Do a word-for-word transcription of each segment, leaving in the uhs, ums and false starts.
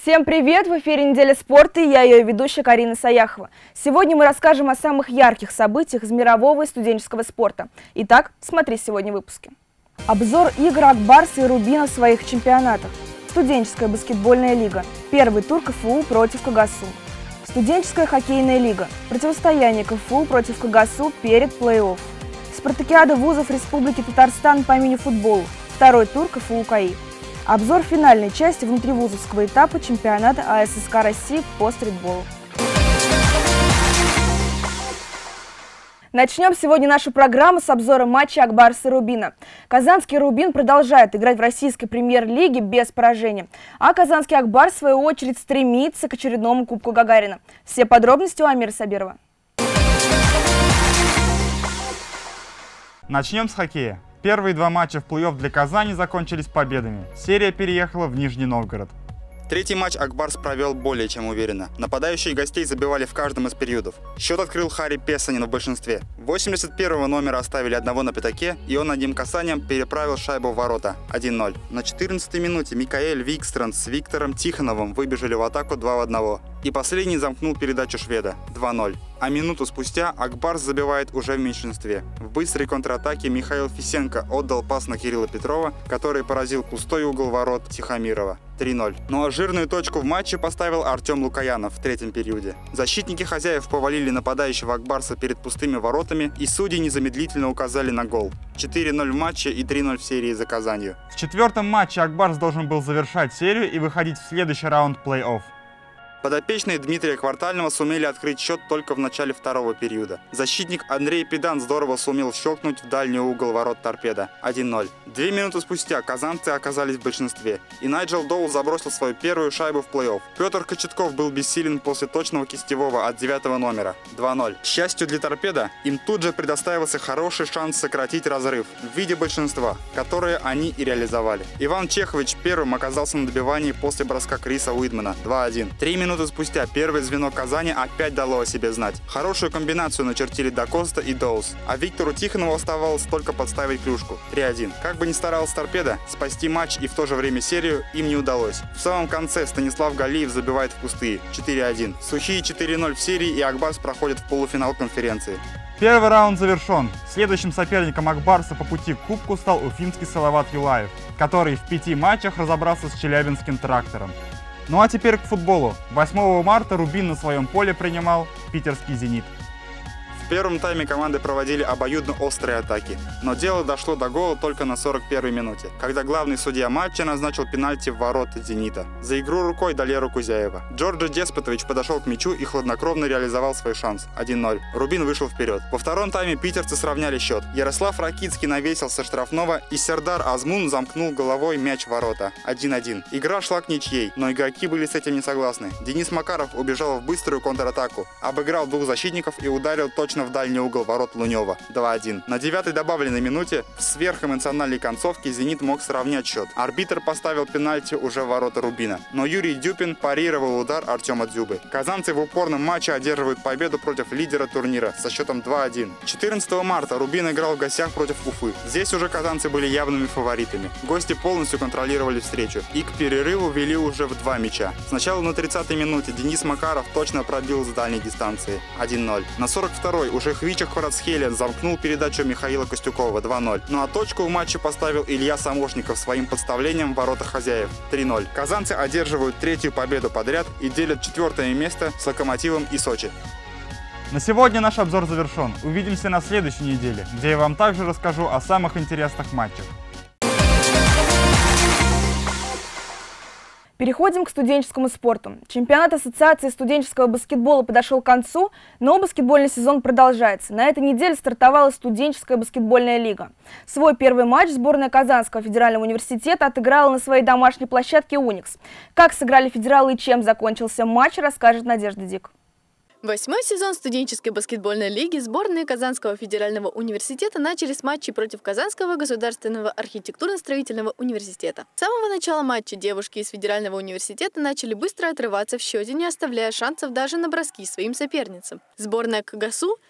Всем привет! В эфире «Неделя спорта» и я, ее ведущая Карина Саяхова. Сегодня мы расскажем о самых ярких событиях из мирового и студенческого спорта. Итак, смотри сегодня в выпуске. Обзор игр Ак Барса и Рубина в своих чемпионатах. Студенческая баскетбольная лига. Первый тур КФУ против КГСУ. Студенческая хоккейная лига. Противостояние КФУ против КГСУ перед плей-офф. Спартакиада вузов Республики Татарстан по мини-футболу. Второй тур КФУ КАИ. Обзор финальной части внутривузовского этапа чемпионата АССК России по стритболу. Начнем сегодня нашу программу с обзора матча Ак Барса и Рубина. Казанский Рубин продолжает играть в российской премьер-лиге без поражения, а казанский Ак Барс, в свою очередь, стремится к очередному Кубку Гагарина. Все подробности у Амира Сабирова. Начнем с хоккея. Первые два матча в плей-офф для Казани закончились победами. Серия переехала в Нижний Новгород. Третий матч Ак Барс провел более чем уверенно. Нападающие гостей забивали в каждом из периодов. Счет открыл Харри Песанин в большинстве. восемьдесят первого номера оставили одного на пятаке, и он одним касанием переправил шайбу в ворота один ноль. На четырнадцатой минуте Микаэль Викстранд с Виктором Тихоновым выбежали в атаку два в один. И последний замкнул передачу шведа два ноль. А минуту спустя Ак Барс забивает уже в меньшинстве. В быстрой контратаке Михаил Фисенко отдал пас на Кирилла Петрова, который поразил пустой угол ворот Тихомирова три ноль. Ну а жирную точку в матче поставил Артем Лукаянов в третьем периоде. Защитники хозяев повалили нападающего Ак Барса перед пустыми воротами, и судьи незамедлительно указали на гол. четыре ноль в матче и три ноль в серии за Казанью. В четвертом матче Ак Барс должен был завершать серию и выходить в следующий раунд плей-офф. Подопечные Дмитрия Квартального сумели открыть счет только в начале второго периода. Защитник Андрей Педан здорово сумел щелкнуть в дальний угол ворот торпеда один ноль. Две минуты спустя казанцы оказались в большинстве, и Найджел Доул забросил свою первую шайбу в плей-офф. Петр Кочетков был бессилен после точного кистевого от девятого номера два ноль. К счастью для торпеда, им тут же предоставился хороший шанс сократить разрыв в виде большинства, которое они и реализовали. Иван Чехович первым оказался на добивании после броска Криса Уидмана два один. Три минуты спустя первое звено Казани опять дало о себе знать. Хорошую комбинацию начертили Дакоста и Доус, а Виктору Тихонову оставалось только подставить клюшку три один. Как бы ни старался торпеда, спасти матч и в то же время серию им не удалось. В самом конце Станислав Галиев забивает в пустые четыре один. Сухие четыре ноль в серии, и Ак Барс проходит в полуфинал конференции. Первый раунд завершен. Следующим соперником Ак Барса по пути к кубку стал уфимский Салават Юлаев, который в пяти матчах разобрался с челябинским Трактором. Ну а теперь к футболу. восьмого марта Рубин на своем поле принимал питерский «Зенит». В первом тайме команды проводили обоюдно острые атаки, но дело дошло до гола только на сорок первой минуте, когда главный судья матча назначил пенальти в ворота «Зенита». За игру рукой дали руку Кузяева. Джорджи Деспотович подошел к мячу и хладнокровно реализовал свой шанс один ноль. Рубин вышел вперед. Во втором тайме питерцы сравняли счет. Ярослав Ракицкий навесил со штрафного, и Сердар Азмун замкнул головой мяч в ворота один один. Игра шла к ничьей, но игроки были с этим не согласны. Денис Макаров убежал в быструю контратаку, обыграл двух защитников и ударил точно в дальний угол ворот Лунева два один. На девятой добавленной минуте в сверхэмоциональной концовке «Зенит» мог сравнять счет. Арбитр поставил пенальти уже в ворота Рубина, но Юрий Дюпин парировал удар Артема Дзюбы. Казанцы в упорном матче одерживают победу против лидера турнира со счетом два один. четырнадцатого марта Рубин играл в гостях против Уфы. Здесь уже казанцы были явными фаворитами. Гости полностью контролировали встречу и к перерыву вели уже в два мяча. Сначала на тридцатой минуте Денис Макаров точно пробил с дальней дистанции один ноль. На сорок второй уже Хвича Кварацхелия замкнул передачу Михаила Костюкова два ноль. Ну а точку в матче поставил Илья Самошников своим подставлением в ворота хозяев три ноль. Казанцы одерживают третью победу подряд и делят четвертое место с Локомотивом и Сочи. На сегодня наш обзор завершен. Увидимся на следующей неделе, где я вам также расскажу о самых интересных матчах. Переходим к студенческому спорту. Чемпионат Ассоциации студенческого баскетбола подошел к концу, но баскетбольный сезон продолжается. На этой неделе стартовала студенческая баскетбольная лига. Свой первый матч сборная Казанского федерального университета отыграла на своей домашней площадке «Уникс». Как сыграли федералы и чем закончился матч, расскажет Надежда Дик. Восьмой сезон студенческой баскетбольной лиги сборные Казанского федерального университета начали с матчей против Казанского государственного архитектурно-строительного университета. С самого начала матча девушки из федерального университета начали быстро отрываться в счете, не оставляя шансов даже на броски своим соперницам. Сборная КГСУ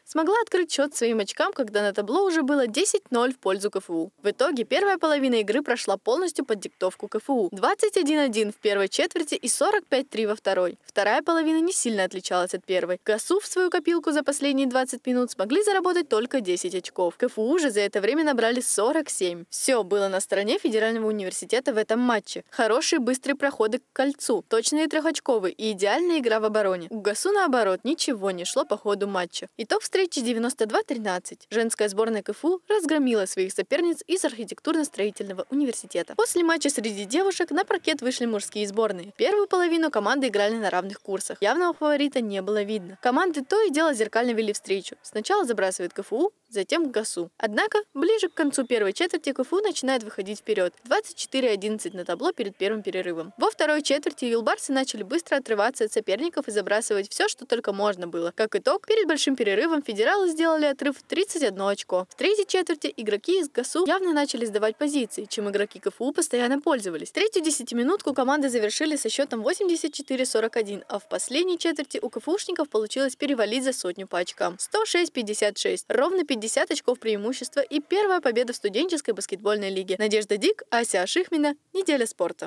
смогла открыть счет своим очкам, когда на табло уже было десять ноль в пользу КФУ. В итоге первая половина игры прошла полностью под диктовку КФУ. двадцать один один в первой четверти и сорок пять три во второй. Вторая половина не сильно отличалась от первой. ГАСУ в свою копилку за последние двадцать минут смогли заработать только десять очков. КФУ же за это время набрали сорок семь. Все было на стороне Федерального университета в этом матче. Хорошие быстрые проходы к кольцу, точные трехочковые и идеальная игра в обороне. У ГАСУ, наоборот, ничего не шло по ходу матча. Итог встречи девяносто два тринадцать. Женская сборная КФУ разгромила своих соперниц из архитектурно-строительного университета. После матча среди девушек на паркет вышли мужские сборные. Первую половину команды играли на равных курсах. Явного фаворита не было видно. Команды то и дело зеркально вели встречу. Сначала забрасывает КФУ, затем ГАСУ. Однако, ближе к концу первой четверти КФУ начинает выходить вперед. двадцать четыре одиннадцать на табло перед первым перерывом. Во второй четверти юлбарсы начали быстро отрываться от соперников и забрасывать все, что только можно было. Как итог, перед большим перерывом федералы сделали отрыв в тридцать одно очко. В третьей четверти игроки из ГАСУ явно начали сдавать позиции, чем игроки КФУ постоянно пользовались. Третью десятиминутку команды завершили со счетом восемьдесят четыре сорок один, а в последней четверти у КФУшников получилось перевалить за сотню по очкам. сто шесть пятьдесят шесть. Ровно пятьдесят очков преимущества и первая победа в студенческой баскетбольной лиге. Надежда Дик, Ася Ашихмина. Неделя спорта.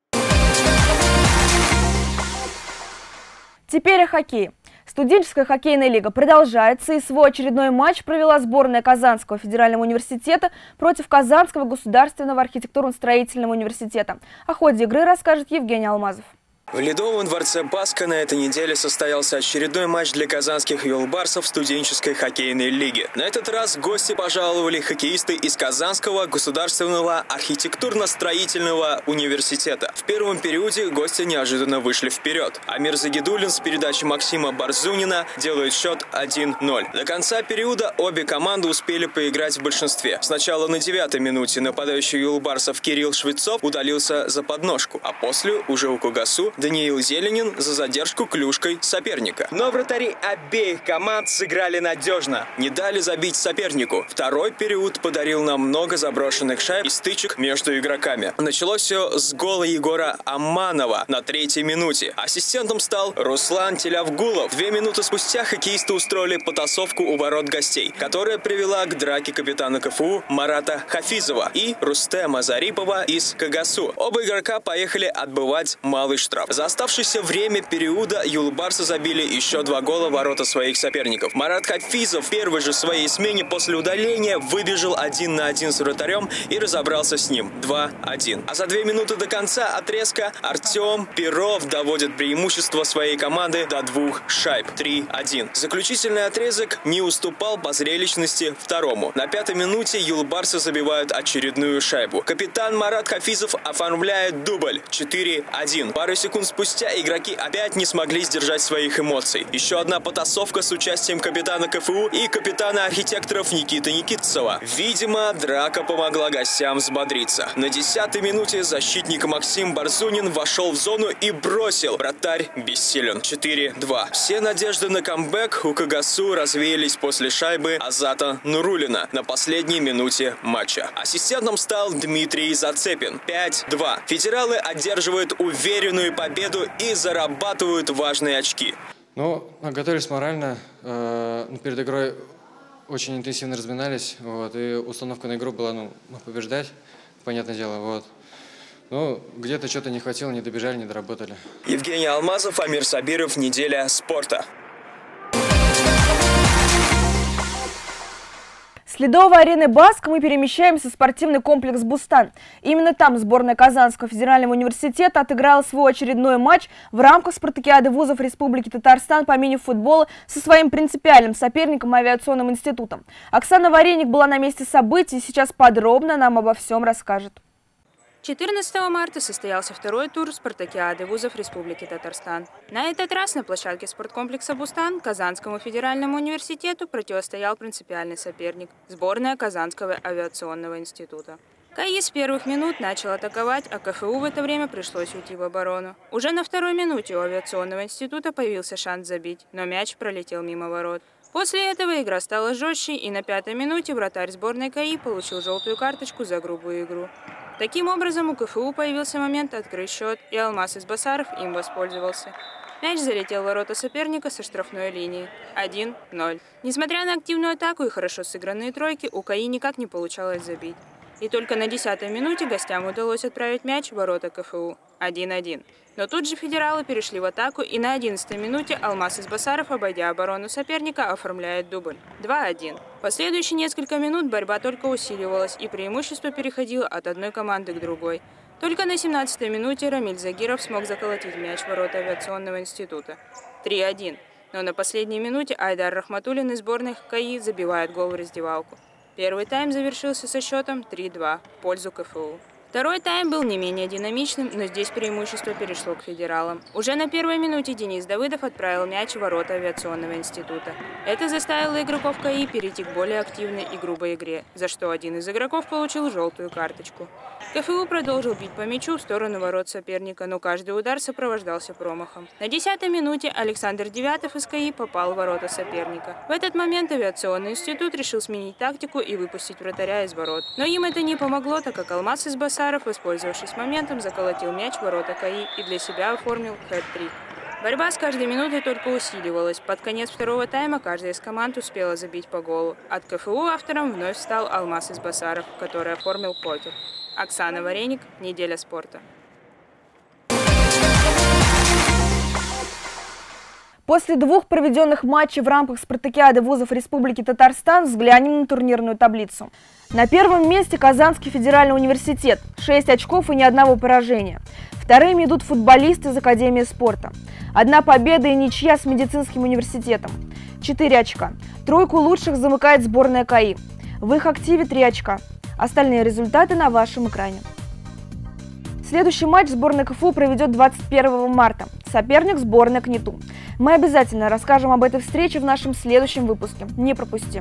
Теперь о хоккее. Студенческая хоккейная лига продолжается, и свой очередной матч провела сборная Казанского федерального университета против Казанского государственного архитектурно-строительного университета. О ходе игры расскажет Евгений Алмазов. В Ледовом дворце Пасха на этой неделе состоялся очередной матч для казанских юлбарсов студенческой хоккейной лиги. На этот раз гости пожаловали хоккеисты из Казанского государственного архитектурно-строительного университета. В первом периоде гости неожиданно вышли вперед. Амир Загидуллин с передачи Максима Барзунина делает счет один ноль. До конца периода обе команды успели поиграть в большинстве. Сначала на девятой минуте нападающий юлбарсов Кирилл Швецов удалился за подножку, а после уже у КГСУ Даниил Зеленин за задержку клюшкой соперника. Но вратари обеих команд сыграли надежно, не дали забить сопернику. Второй период подарил нам много заброшенных шайб и стычек между игроками. Началось все с гола Егора Аманова на третьей минуте. Ассистентом стал Руслан Телявгулов. Две минуты спустя хоккеисты устроили потасовку у ворот гостей, которая привела к драке капитана КФУ Марата Хафизова и Рустема Зарипова из КГСУ. Оба игрока поехали отбывать малый штраф. За оставшееся время периода юлбарсы забили еще два гола в ворота своих соперников. Марат Хафизов в первой же своей смене после удаления выбежал один на один с вратарем и разобрался с ним два один. А за две минуты до конца отрезка Артем Перов доводит преимущество своей команды до двух шайб три один. Заключительный отрезок не уступал по зрелищности второму. На пятой минуте юлбарсы забивают очередную шайбу. Капитан Марат Хафизов оформляет дубль четыре один. Пару секунд спустя игроки опять не смогли сдержать своих эмоций. Еще одна потасовка с участием капитана КФУ и капитана архитекторов Никиты Никитцева. Видимо, драка помогла гостям взбодриться. На десятой минуте защитник Максим Барзунин вошел в зону и бросил. Вратарь бессилен. четыре два. Все надежды на камбэк у КГСУ развеялись после шайбы Азата Нурулина на последней минуте матча. Ассистентом стал Дмитрий Зацепин. пять два. Федералы одерживают уверенную победу и зарабатывают важные очки. Ну, готовились морально. Э, перед игрой очень интенсивно разминались. Вот, и установка на игру была, ну, побеждать, понятное дело. Вот. Ну, где-то что-то не хватило, не добежали, не доработали. Евгений Алмазов, Амир Сабиров. Неделя спорта. С ледовой арены Баск мы перемещаемся в спортивный комплекс «Бустан». Именно там сборная Казанского федерального университета отыграла свой очередной матч в рамках спартакиады вузов Республики Татарстан по мини-футболу со своим принципиальным соперником авиационным институтом. Оксана Вареник была на месте событий и сейчас подробно нам обо всем расскажет. четырнадцатого марта состоялся второй тур спартакиады вузов Республики Татарстан. На этот раз на площадке спорткомплекса «Бустан» Казанскому федеральному университету противостоял принципиальный соперник – сборная Казанского авиационного института. КАИ с первых минут начал атаковать, а КФУ в это время пришлось уйти в оборону. Уже на второй минуте у авиационного института появился шанс забить, но мяч пролетел мимо ворот. После этого игра стала жестче, и на пятой минуте вратарь сборной КАИ получил желтую карточку за грубую игру. Таким образом, у КФУ появился момент открыть счет, и Алмаз Избасаров им воспользовался. Мяч залетел в ворота соперника со штрафной линии. один ноль. Несмотря на активную атаку и хорошо сыгранные тройки, у КАИ никак не получалось забить. И только на десятой минуте гостям удалось отправить мяч в ворота КФУ. один один. Но тут же федералы перешли в атаку, и на одиннадцатой минуте Алмаз Избасаров, обойдя оборону соперника, оформляет дубль. два один. Последующие несколько минут борьба только усиливалась, и преимущество переходило от одной команды к другой. Только на семнадцатой минуте Рамиль Загиров смог заколотить мяч в ворота авиационного института. три один. Но на последней минуте Айдар Рахматуллин из сборной КАИ забивает гол в раздевалку. Первый тайм завершился со счетом три два в пользу КФУ. Второй тайм был не менее динамичным, но здесь преимущество перешло к федералам. Уже на первой минуте Денис Давыдов отправил мяч в ворота авиационного института. Это заставило игроков КАИ перейти к более активной и грубой игре, за что один из игроков получил желтую карточку. КФУ продолжил бить по мячу в сторону ворот соперника, но каждый удар сопровождался промахом. На десятой минуте Александр Девятов из КАИ попал в ворота соперника. В этот момент авиационный институт решил сменить тактику и выпустить вратаря из ворот. Но им это не помогло, так как Алмаз Избасаров, воспользовавшись моментом, заколотил мяч в ворота КАИ и для себя оформил хэт-трик. Борьба с каждой минутой только усиливалась. Под конец второго тайма каждая из команд успела забить по голу. От КФУ автором вновь стал Алмаз Избасаров, который оформил покер. Оксана Вареник, «Неделя спорта». После двух проведенных матчей в рамках спартакиады вузов Республики Татарстан взглянем на турнирную таблицу. На первом месте Казанский федеральный университет – шесть очков и ни одного поражения. Вторыми идут футболисты из Академии спорта. Одна победа и ничья с медицинским университетом – четыре очка. Тройку лучших замыкает сборная КАИ. В их активе три очка. Остальные результаты на вашем экране. Следующий матч сборная КФУ проведет двадцать первого марта. Соперник – сборная КНИТУ. Мы обязательно расскажем об этой встрече в нашем следующем выпуске. Не пропусти!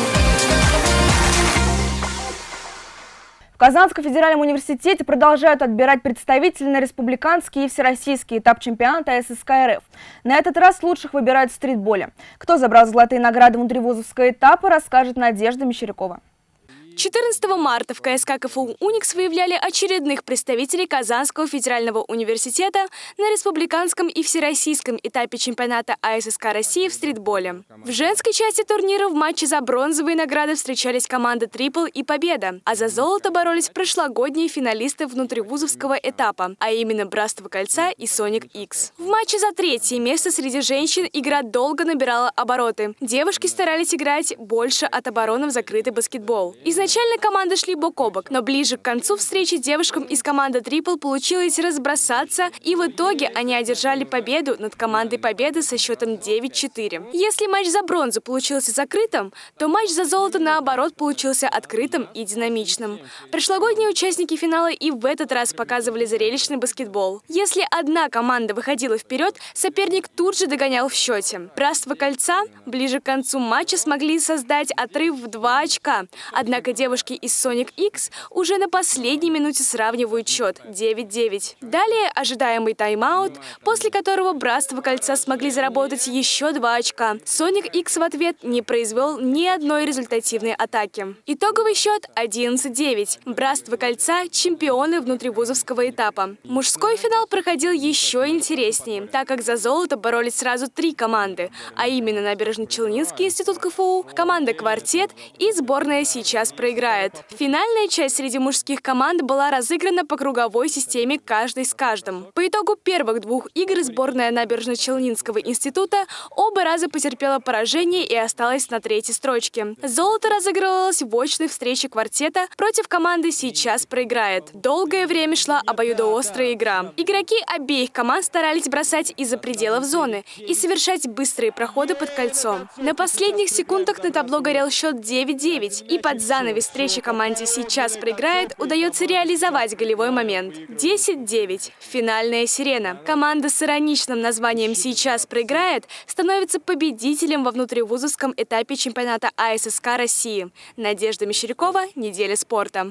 В Казанском федеральном университете продолжают отбирать представителей на республиканский и всероссийский этап чемпионата АССК РФ. На этот раз лучших выбирают в стритболе. Кто забрал золотые награды внутривузовского этапа, расскажет Надежда Мещерякова. четырнадцатого марта в КСК КФУ «Уникс» выявляли очередных представителей Казанского федерального университета на республиканском и всероссийском этапе чемпионата АССК России в стритболе. В женской части турнира в матче за бронзовые награды встречались команды «Трипл» и «Победа», а за золото боролись прошлогодние финалисты внутривузовского этапа, а именно «Братство кольца» и «Соник Икс». В матче за третье место среди женщин игра долго набирала обороты. Девушки старались играть больше от обороны в закрытый баскетбол. Изначально команды шли бок о бок, но ближе к концу встречи девушкам из команды «Трипл» получилось разбросаться, и в итоге они одержали победу над командой «Победы» со счетом девять четыре. Если матч за бронзу получился закрытым, то матч за золото, наоборот, получился открытым и динамичным. Прошлогодние участники финала и в этот раз показывали зрелищный баскетбол. Если одна команда выходила вперед, соперник тут же догонял в счете. «Братство кольца» ближе к концу матча смогли создать отрыв в два очка, однако девушки из Соник Икс уже на последней минуте сравнивают счет девять девять. Далее ожидаемый тайм-аут, после которого «Братство кольца» смогли заработать еще два очка. Соник Икс в ответ не произвел ни одной результативной атаки. Итоговый счет одиннадцать девять. «Братство кольца» – чемпионы внутривузовского этапа. Мужской финал проходил еще интереснее, так как за золото боролись сразу три команды, а именно Набережно-Челнинский институт КФУ, команда «Квартет» и сборная «Сейчас проиграет». Финальная часть среди мужских команд была разыграна по круговой системе каждый с каждым. По итогу первых двух игр сборная Набережно-Челнинского института оба раза потерпела поражение и осталась на третьей строчке. Золото разыгрывалось в очной встрече «Квартета» против команды «Сейчас проиграет». Долгое время шла обоюдоострая игра. Игроки обеих команд старались бросать из-за пределов зоны и совершать быстрые проходы под кольцом. На последних секундах на табло горел счет девять девять, и под занавес встречи команде «Сейчас проиграет» удается реализовать голевой момент. десять девять. Финальная сирена. Команда с ироничным названием «Сейчас проиграет» становится победителем во внутривузовском этапе чемпионата АССК России. Надежда Мещерякова, «Неделя спорта».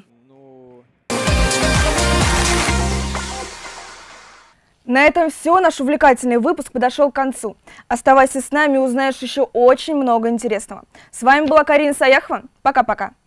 На этом все. Наш увлекательный выпуск подошел к концу. Оставайся с нами и узнаешь еще очень много интересного. С вами была Карина Саяхова. Пока-пока.